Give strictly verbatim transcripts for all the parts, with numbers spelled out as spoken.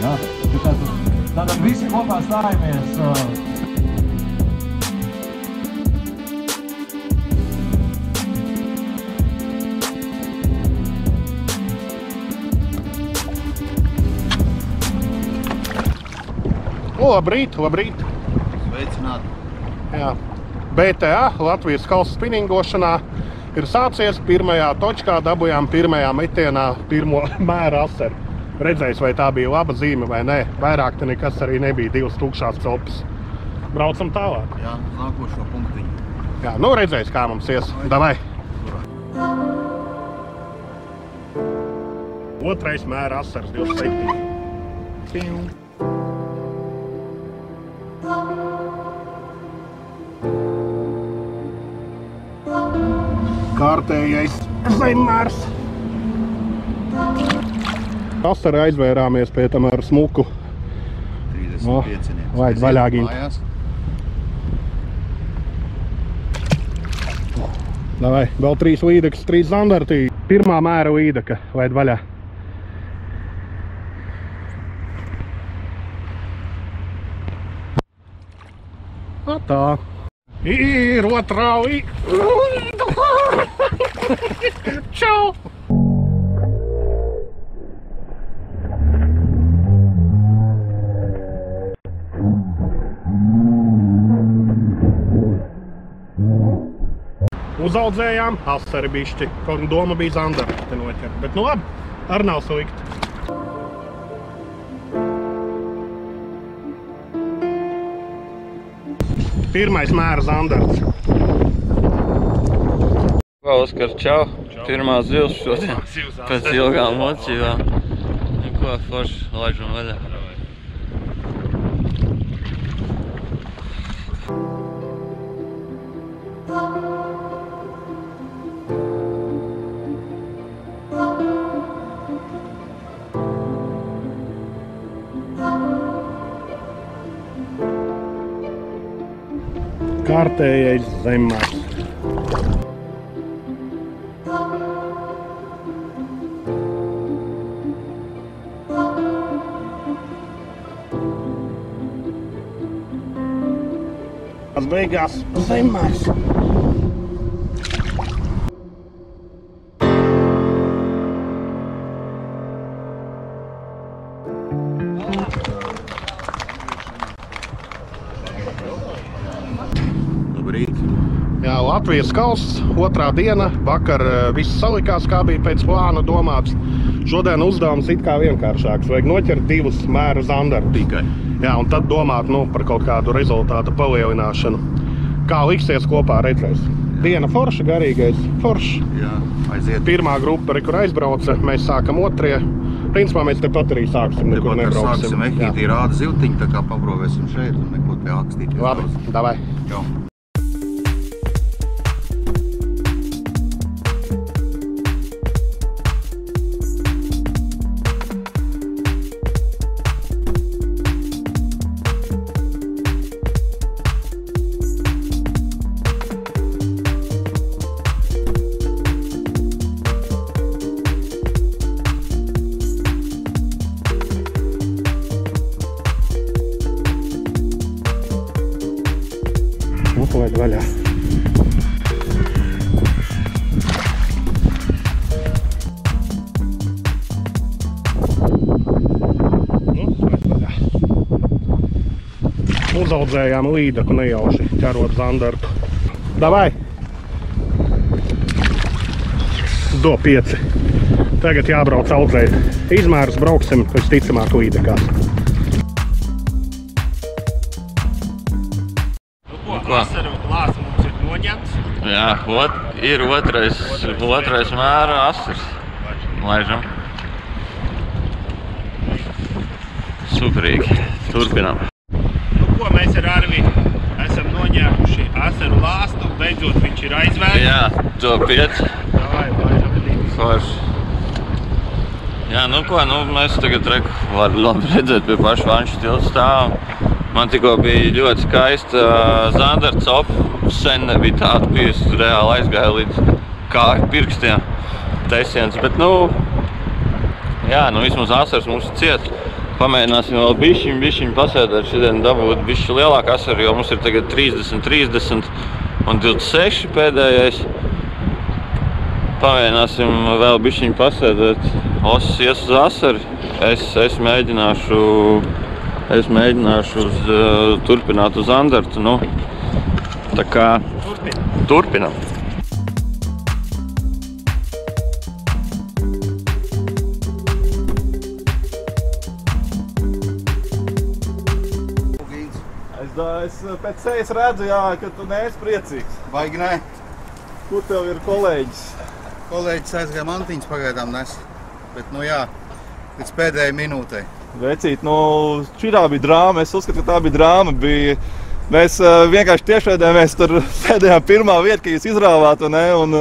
Ja? Tātad visi kopā stājamies. Labrīt, labrīt. Sveicināti. Jā. B T A, Latvijas kalsu spinningošanā, ir sācies. Pirmajā točkā dabujām pirmajā metienā pirmo mēra asaru. Redzējis, vai tā bija laba zīme vai nē. Vairāk te nekas arī nebija, divas tukšās copas. Braucam tālāk. Jā, nākošo punktiņu. Jā, nu redzējis, kā mums ies. Davai. Otrais mēra asars, divdesmit septiņi. Kārtējais zemmērs. Asaru aizvērāmies pie tam ar smuku. trīsdesmit pieci. Vajag vaļāgīt. Davai, vēl trīs līdekas, trīs zandartī. Pirmā mēra līdeka, vajag vaļā. Tā. Ir otrā līdeka. Čau! Uzaudzējām asari bišķi, kaut doma bija zandara te noķert, bet nu labi, ar nav slikti. Pirmais mēra zandarts. Ko, Oskar, čau. Pirmā zivs šodien pēc ilgām mocībām. Ko, forši, laižam vaļā. Kārtējais zemmērs. Tas beigās zemmērs. Jā, Latvijas kalss, otrā diena, vakar viss salikās, kā bija pēc plāna domāts. Šodien uzdevums it kā vienkāršāks, vajag noķert divus mēra zandaru tikai. Jā, un tad domāt, nu, par kaut kādu rezultātu palielināšanu. Kā liksies kopā, redzēs. Diena forša, garīgais foršs. Jā, aiziet. Pirmā grupa, kur aizbrauca, mēs sākam otrie. Principā mēs tepat arī sāksim, nekur nebrauksim. Sāksim, ehītī rāda ziltiņu, tā kā pabrovēsim šeit un neko te akstīties. Labi, davai. Čau. Vajag vaļā. Nu, vajag vaļā. Uzaudzējām līdeku nejauši, ķerot zandartu. Davai! Do pieci. Tagad jābrauc audzēt. Izmērs brauksim, pēc ticamāk līdekās. Asaru glāzi mums ir noņemts. Jā, ot, ir otrais, otrais mēra asars. Laižam. Superīgi. Turpinām. Nu ko, mēs ar Arvi esam noņēmuši asaru lāstu. Beidzot viņš ir aizvērts. Jā, to pieci. Davai, laižam divas. Forši. Jā, nu ko, nu mēs tagad reku var labi redzēt pie pašu vanšu tiltu stāvam. Man tikko bija ļoti skaista uh, zandara copa. Sen nebija tāda bijusi, reāli aizgāja līdz kāju pirkstiem tesiens. Bet, nu, jā, nu vismaz asars mums ir ciet. Pamēģināsim vēl bišķiņu, bišķiņu pasēdēt šodien dabūt bišķi lielāku asaru, jo mums ir tagad trīsdesmit, trīsdesmit un divdesmit seši pēdējais. Pamēģināsim vēl bišķiņu pasēdēt. Osis ies uz asaru. Es, es mēģināšu, es mēģināšu uz, uh, turpināt uz Andertu. Nu, tā kā turpinam. Es pēc sejas redzu, jā, ka tu neesi priecīgs. Baigi nē. Kur tev ir kolēģis? Kolēģis aizgāja mantiņas pagaidām nes. Bet, nu jā, līdz pēdējai minūtei. Vecīt, nu, šitā bija drāma. Es uzskatu, ka tā bija drāma. Bija, mēs vienkārši tiešraidē, mēs tur sēdējām pirmā vieta, ka jūs izrāvāt, ne, un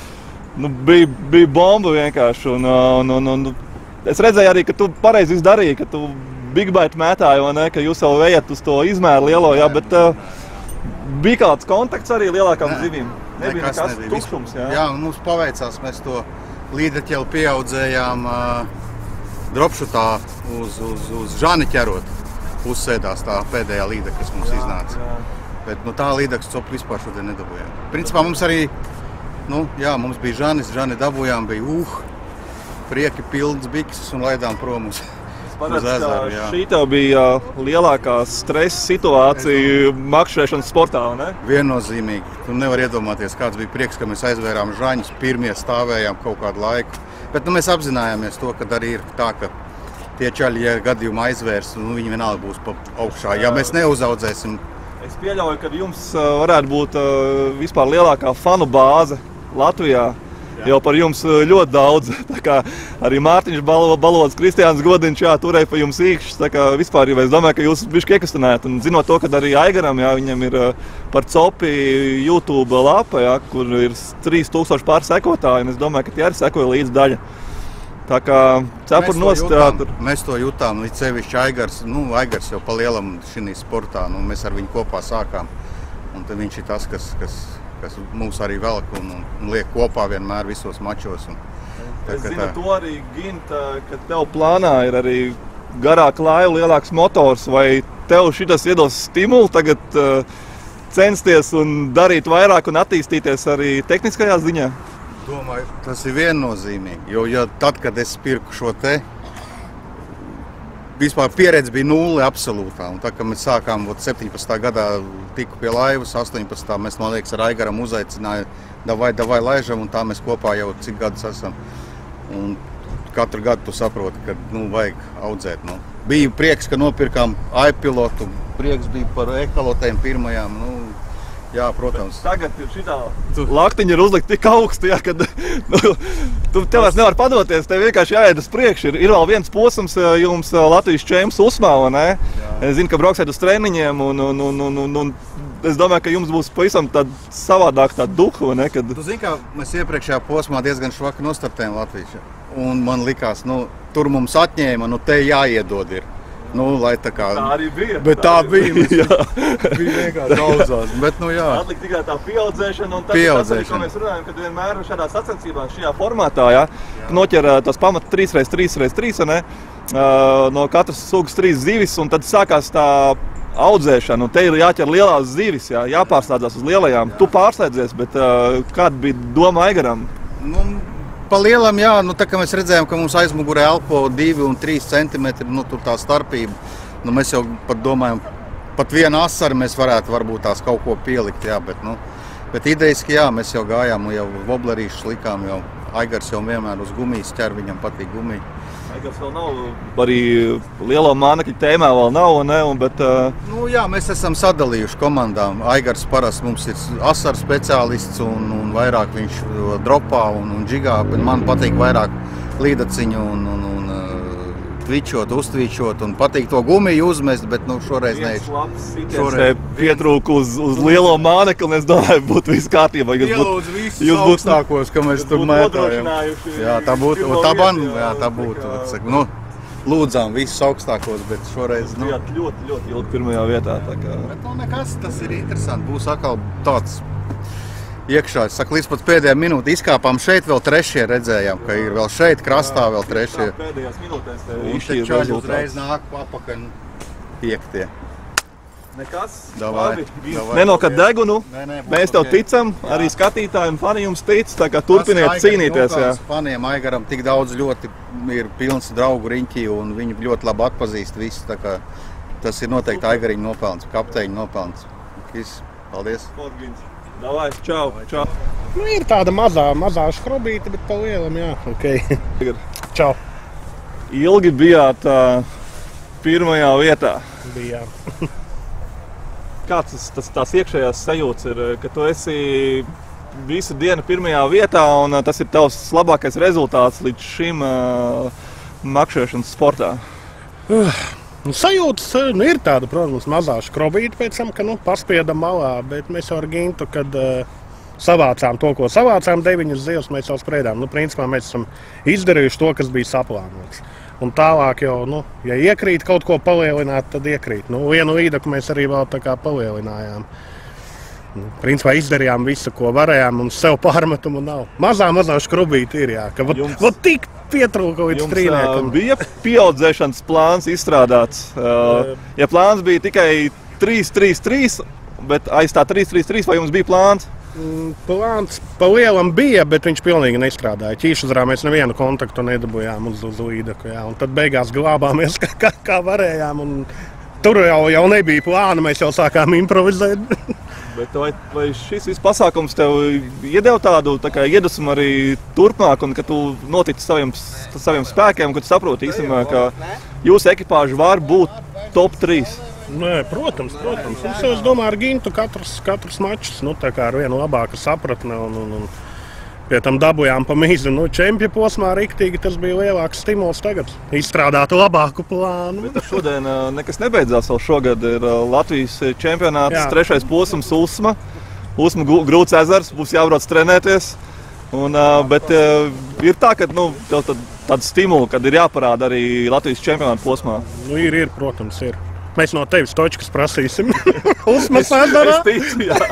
nu, bija, bija bomba vienkārši. Un, un, un, un, es redzēju arī, ka tu pareizi visu darīji, ka tu Big Bite mētāji, ne, ka jūs jau ejat uz to izmēru lielo, jā, bet uh, bija kāds kontakts arī lielākām zivīm. Nebija nekas tukšums, jā. Jā, mums paveicās, mēs to līdeķeli pieaudzējām uh, dropšutā uz, uz, uz žani ķerot. Uzsēdās tā pēdējā līde, kas mums jā, iznāca. Jā. Bet nu, tā līdekas copu vispār šodien nedabūjām. Principā mums arī, nu, jā, mums bija žanis, žani dabūjām, bija uh, prieki pilns bikses un laidām prom uz. Paredz, ka šī tev bija lielākā stresa situācija makšķerēšanas sportā, ne? Viennozīmīgi. Tu nevar iedomāties, kāds bija prieks, ka mēs aizvērām žaņus, pirmie stāvējām kaut kādu laiku. Bet nu, mēs apzinājāmies to, ka arī ir tā, ka tie čaļi, ja gadījumā aizvērs, nu, viņi vienalga būs pa augšā, ja mēs neuzaudzēsim. Es pieļauju, ka jums varētu būt vispār lielākā fanu bāze Latvijā. Jau par jums ļoti daudz. Tā kā arī Mārtiņš Balods, Kristiāns Godiņš, jā, turēja pa jums īkšķis. Tā kā vispār, jo es domāju, ka jūs bišķi iekastinējat. Un zinot to, ka arī Aigaram, jā, viņam ir par copi YouTube lapa, jā, kur ir trīs tūkstoši pār sekotāji. Un es domāju, ka tie arī sekoja līdz daļa. Tā kā cepur nost, jā, tur. Mēs to jutām, līdz sevišķi Aigars. Nu, Aigars jau pa lielam šī sportā. Nu, mēs ar viņu kopā sākām. Un tad viņš ir tas, kas... kas kas mūs arī velk un, un liek kopā vienmēr visos mačos. Un, tā, es zinu tā... to arī, Gint, ka tev plānā ir arī garāka laiva, lielāks motors, vai tev šitas iedos stimulu tagad uh, censties un darīt vairāk un attīstīties arī tehniskajā ziņā? Domāju, tas ir viennozīmīgi, jo ja tad, kad es pirku šo te, vispār pieredze bija nulle absolūtā. Un tā, kad mēs sākām septiņpadsmitā gadā tiku pie laivas, astoņpadsmitā mēs, man liekas, ar Aigaram uzaicināja davai, davai laižam, un tā mēs kopā jau cik gadus esam. Un katru gadu tu saproti, ka, nu, vajag audzēt. Nu. Bija prieks, ka nopirkām iPilotu, prieks bija par ekalotēm pirmajām. Nu, jā, protams. Bet tagad šitā laktiņa ir uzlikt tik augstu, jā, kad nu, tu tev vairs nevar padoties, tev vienkārši jāiet uz priekšu. Ir, ir vēl viens posms jums Latvijas čemps Usmā, ne? Jā. Es zinu, ka brauksiet uz treniņiem un, un, un, un, un, un es domāju, ka jums būs pavisam tāda savādāk tāda duha, ne? Kad... Tu zini, kā mēs iepriekšējā posmā diezgan švaki nostartējām Latvijas. Un man likās, nu, tur mums atņēma, nu, te jāiedod ir. Nu, lai tā kā... Tā arī bija. Bet tā, tā bija. Mēs bija vienkārši daudzās. Bet, nu, jā. Atlikt tikai tā pieaudzēšana un tas ir tas arī, ko mēs runājam, kad vienmēr šādā sacensībās, šajā formātā, jā, jā. noķer tos pamat trīs reiz trīs reiz trīs, ne? No katras sugas trīs zivis, un tad sākās tā audzēšana, un te ir jāķer lielās zivis, jā, jāpārslēdzās uz lielajām. Jā. Tu pārslēdzies, bet kāda bija doma Aigaram? Nu, pa lielam, jā, nu tā kā mēs redzējām, ka mums aizmugurē elpo divi un trīs centimetri, nu tur tā starpība. Nu mēs jau pat domājam, pat vienu asaru mēs varētu varbūt tās kaut ko pielikt, jā, bet, nu, bet idejiski, jā, mēs jau gājām, jau voblerīšus likām, jau Aigars jau vienmēr uz gumijas ķer, viņam patīk gumija. Aigars vēl nav, arī lielo mānekļu tēmā vēl nav, ne, un, bet... Uh... Nu jā, mēs esam sadalījuši komandām. Aigars parasti mums ir asaru speciālists un, un vairāk viņš dropā un, un džigā, bet man patīk vairāk līdaciņu un, un, un tvičot, uztvičot un patīk to gumiju uzmest, bet nu šoreiz ne. Šoreiz pietrūk uz, uz lielo mānekli, un es domāju, būtu viss kārtībā. Pielūdz visus augstākos, ka mēs tur mētājam. Jā, tā būtu, tā ban, jā, tā būtu. Nu, lūdzām visus augstākos, bet šoreiz, nu. Ļoti, ļoti ilgi pirmajā vietā, tā kā. Bet nu nekas, tas ir interesanti. Būs atkal tāds iekšā. Es saku, līdz pat pēdējā minūte izkāpām šeit, vēl trešie redzējām, ka ir vēl šeit krastā vēl trešie. Pēdējās minūtēs tev Un izšķīra čaļi rezultāts. uzreiz nāk papakaļ piektie. Nekas, Davai, labi. davai, Nenokad paldies. degunu. Nē, nē, būs Mēs tev ok. ticam, arī skatītāji un fani jums tic, tā kā turpiniet Tas cīnīties. Jā. Aigara nopelns Faniem Aigaram tik daudz ļoti ir pilns draugu riņķī un viņi ļoti labi atpazīst visu. Tā kā tas ir noteikti Aigariņa nopelns, kapteiņa nopelns. Viss, paldies. Davai, čau, čau. Nu, ir tāda mazā, mazā škrobīte, bet pa lielam, jā, ok. Čau. Ilgi bijāt uh, pirmajā vietā. Bijām. Kāds tas, tas tās iekšējās sajūtas ir, ka tu esi visu dienu pirmajā vietā un uh, tas ir tavs labākais rezultāts līdz šim uh, makšķerēšanas sportā? Uh, nu, sajūtas nu, ir tāda, protams, mazā škrobīte pēc tam, ka nu, paspiedam malā, bet mēs jau ar Gintu, kad uh, savācām to, ko savācām, deviņas zivs, mēs jau spriedām. Nu, principā mēs esam izdarījuši to, kas bija saplānots. Un tālāk jau, nu, ja iekrīt kaut ko palielināt, tad iekrīt. Nu, vienu līdaku mēs arī vēl tā kā palielinājām. Nu, principā izdarījām visu, ko varējām, un sev pārmetumu nav. Mazā, mazā škrubīte ir, jā, ka vot, Jums- vot tik pietrūka līdz Jums trīniekam. uh, bija pieaudzēšanas plāns izstrādāts. Uh, ja plāns bija tikai trīs trīs trīs, bet aiz tā trīs trīs trīs, vai jums bija plāns? Mm, Plāns pa lielam bija, bet viņš pilnīgi nestrādāja. Ķīšuzrā mēs nevienu kontaktu nedabūjām uz, uz līdaku, jā. Un tad beigās glābāmies, kā, kā, kā varējām. Un tur jau, jau nebija plāna, mēs jau sākām improvizēt. Bet vai, vai šis viss pasākums tev iedeva tādu tā kā iedvesmu arī turpmāk, un ka tu notici saviem, saviem spēkiem, ka tu saproti īstenībā, ka jūsu ekipāža var būt top trīs? Nē, protams, protams. Es, es domāju, ar Gintu katrs, katrs mačs nu, tā kā ar vienu labāku sapratni. Un, un, un pie tam dabūjām pa mīzi. Nu, čempja posmā riktīgi tas bija lielāks stimuls tagad. Izstrādāt labāku plānu. Bet šodien uh, nekas nebeidzās vēl šogad. Ir uh, Latvijas čempionāts, Jā. trešais posms Ulsma. Ulsma gu- grūts ezers, būs jābrauc trenēties. Un, uh, bet uh, ir tā, ka nu, tev tad, tāda stimula, kad ir jāparāda arī Latvijas čempionāta posmā. Nu, ir, ir, protams, ir. Mēs no tevis točkas prasīsim. Ulsmas ezerā. Es ticu, jā.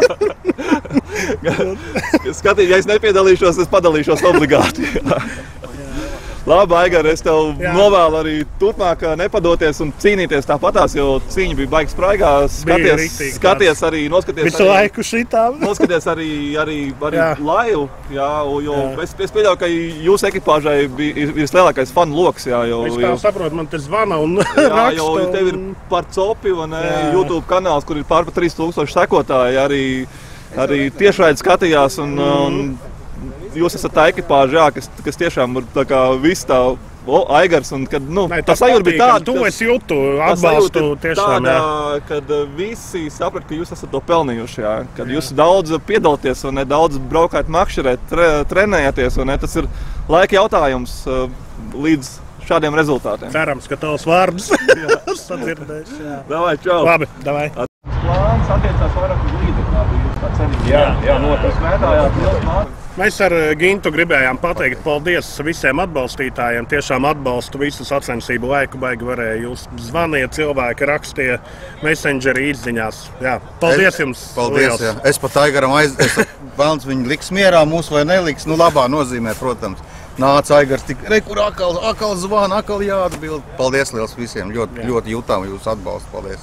Skatīt, ja es nepiedalīšos, es padalīšos obligāti. Jā. Labi, Aigar, es tev Jā. novēlu arī turpmāk nepadoties un cīnīties tāpatās, jo cīņa bija baigi spraigā. Skaties, riktīgi skaties arī, noskaties Visu arī, laiku šitām. noskaties arī, arī, arī Jā. laivu, jā, jo Jā. es, es pieļauju, ka jūsu ekipāžai bija, ir vislielākais fanu loks, jā, jo, Es tā jo, saprotu, man te zvana un jā, raksta. jo tev ir un- par copi un Jā. YouTube kanāls, kur ir pār par trīs tūkstoši sekotāji, arī, arī tiešraidi skatījās un, un jūs esat tā ekipāža, jā, kas, kas tiešām ir tā kā viss tā o, Aigars, un kad, nu, Nē, tā sajūta bija tāda, Tu ka- es jūtu, tā atbalstu sajūta ir tiešām. tāda, Jā. kad uh, visi saprat, ka jūs esat to pelnījuši, jā, kad jūs daudz piedalāties un ne, daudz braukāt makšķerēt, tre, trenējaties, un ne, tas ir laika jautājums uh, līdz šādiem rezultātiem. Cerams, ka tavs vārds sadzirdēs. Jā. Davai, čau! Labi, davai. Plāns attiecās vairāk uz līderi, kā bija jūs tā cenīgi. Jā, jā, noteikti. Jūs mētājāt liels mākslas. Mēs ar Gintu gribējām pateikt paldies visiem atbalstītājiem. Tiešām atbalstu visu sacensību laiku, baigi varēja. Jūs zvaniet, cilvēki rakstīja Messengeri izziņās. Jā, paldies Es- jums! Paldies, liels. jā. Es pat Aigaram aizdevu. Vēlams, viņi liks mierā mūs vai neliks. Nu, labā nozīmē, protams. Nāca Aigars, tik, re, kur akal, akal zvana, akal jāatbild. Paldies liels visiem. Ļoti, Jā. ļoti jūtām jūsu atbalstu. Paldies.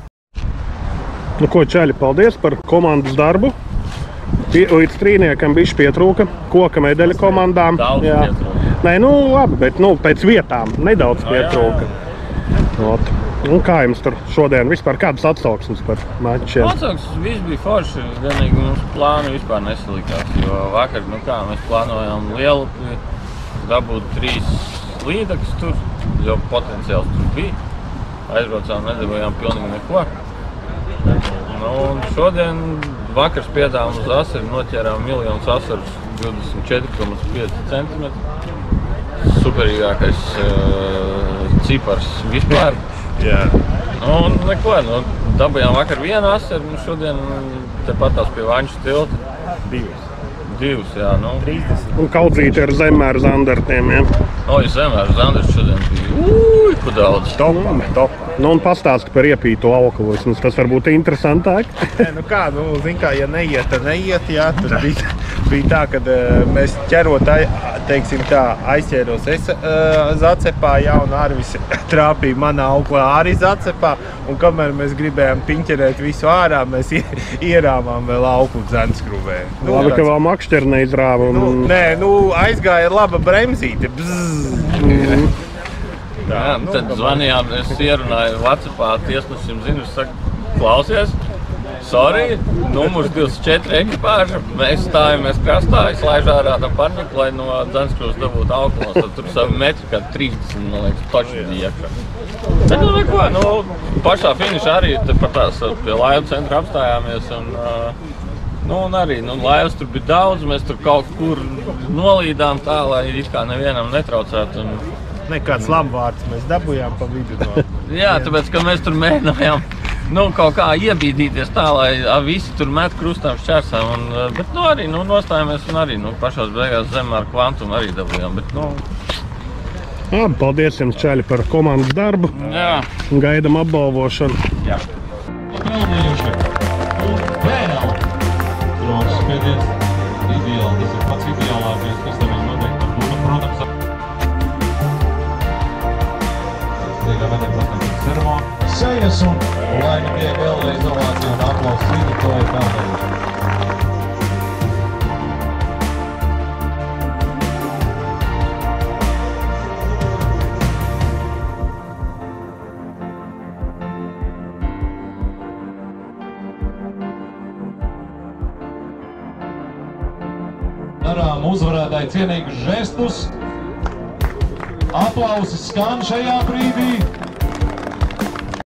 Nu, ko, čaļi, paldies par komandas darbu. Pie- Līdz trīniekam bišķi pietrūka koka medaļa komandām. Daudz Jā. pietrūka. Nē, nu labi, bet nu, pēc vietām nedaudz pietrūka. Ot. Un kā jums tur šodien vispār kādas atsauksmes par mačiem? Atsauks viss bija forši, vienīgi mums plāni vispār nesalikās, jo vakar, nu kā, mēs plānojām lielu, dabūt trīs līdakus tur, jo potenciāls tur bija. Aizbraucām, nedabējām pilnīgi neko. Nu, un šodien vakar spiedām uz asaru, noķērām miljonus asarus, divdesmit četri komats pieci centimetri. Superīgākais uh, cipars vispār. Jā. Nu, neko, nu, dabījām vakar vienu asaru, nu šodien tepat tās pie Vaņšu tilta. Divas. Divas, jā, nu. Un kaudzīti ar zemmēru zandartiem, ja? Oi, zemēr, Zanders šodien bija. Ui, Riku daudz. Top, top. Nu, un pastāsti par iepīto alkoholismu. Tas var būt interesantāk. Nē, nu kā, nu, zin kā, ja neiet, tad neiet, jā. Tas bija, bija tā, kad uh, mēs ķerot, teiksim tā, aizķēros es uh, Zacepā, jā, un Arvis trāpīja manā auklā arī Zacepā. Un kamēr mēs gribējām piņķerēt visu ārā, mēs ierāvām vēl auklu dzenskruvē. Nu, Labi, ka vēl makšķeri neizrāva. Un... Nu, nē, nu, aizgāja laba bremzīte. Bzzz. Tā, jā, nu, tad zvanījām, es ierunāju Vācijā tiesnesim, zinu, es saku, klausies, sorry, numurs divdesmit četri ekipāža, mēs stājamies krastā, es laižu ārā tam parņiku, lai no Dzenskrūs dabūtu auklos, tad tur savu metru kā trīsdesmit, man liekas, točni bija iekšā. Bet, nu, neko, nu, pašā finišā arī par tās pie laivu centra apstājāmies, un, nu, un arī, nu, laivas tur bija daudz, mēs tur kaut kur nolīdām tā, lai it kā nevienam netraucētu. Un, nekāds labvārds mēs dabujām pa vidu no. Jā, tāpēc, ka mēs tur mēģinājām, nu, kaut kā iebīdīties tā, lai visi tur met krustām šķērsām, un, bet, nu, arī, nu, nostājamies un arī, nu, pašās beigās zemē ar kvantumu arī dabujām, bet, nu... Labi, paldies jums, čaļi, par komandas darbu. Jā. Gaidam apbalvošanu. Jā. Pelnījuši. Un vēl drošs spiediens ideāli. Tas ir pats ideālākais, kas tev ir noteikti. Un, protams, Sejas un laimi tie vēlreiz ovācija un aplausi vidi, to ir pelnījuši. Darām uzvarētāji cienīgus žestus. Aplausi skan šajā brīdī.